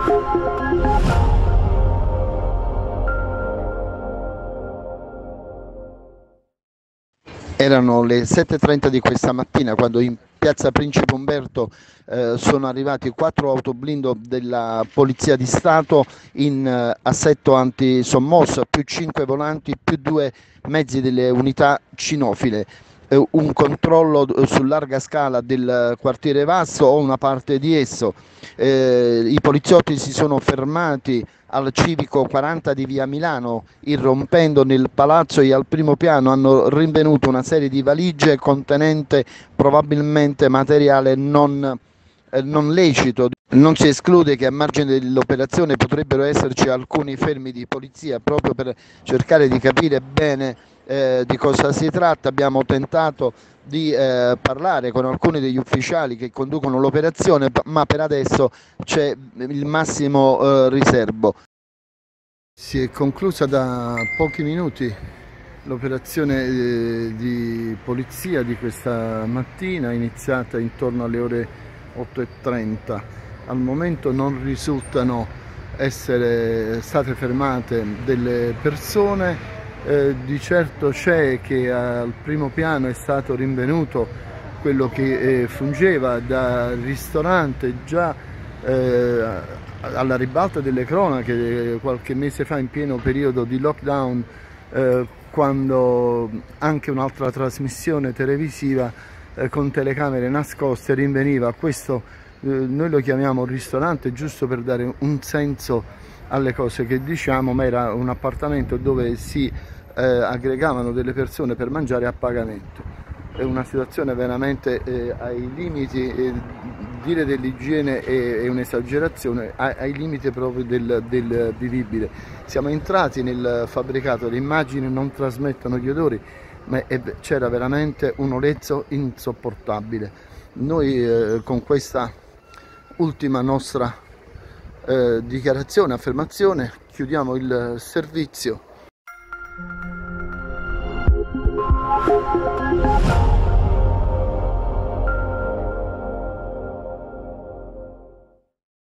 Erano le 7:30 di questa mattina quando in piazza Principe Umberto sono arrivati 4 autoblindo della Polizia di Stato in assetto antisommossa, più 5 volanti, più 2 mezzi delle unità cinofile. Un controllo su larga scala del quartiere Vasto o una parte di esso. I poliziotti si sono fermati al civico 40 di via Milano, irrompendo nel palazzo, e al primo piano hanno rinvenuto una serie di valigie contenente probabilmente materiale non lecito. Non si esclude che a margine dell'operazione potrebbero esserci alcuni fermi di polizia proprio per cercare di capire bene di cosa si tratta. Abbiamo tentato di parlare con alcuni degli ufficiali che conducono l'operazione, ma per adesso c'è il massimo riserbo. Si è conclusa da pochi minuti l'operazione di polizia di questa mattina, iniziata intorno alle ore 8:30. Al momento non risultano essere state fermate delle persone. Di certo c'è che al primo piano è stato rinvenuto quello che fungeva da ristorante già alla ribalta delle cronache qualche mese fa, in pieno periodo di lockdown, quando anche un'altra trasmissione televisiva con telecamere nascoste rinveniva questo, noi lo chiamiamo ristorante giusto per dare un senso alle cose che diciamo, ma era un appartamento dove si aggregavano delle persone per mangiare a pagamento. È una situazione veramente ai limiti, dire dell'igiene è un'esagerazione, ai limiti proprio del vivibile. Siamo entrati nel fabbricato, le immagini non trasmettono gli odori, ma c'era veramente un olezzo insopportabile. Noi con questa ultima nostra dichiarazione, affermazione, chiudiamo il servizio.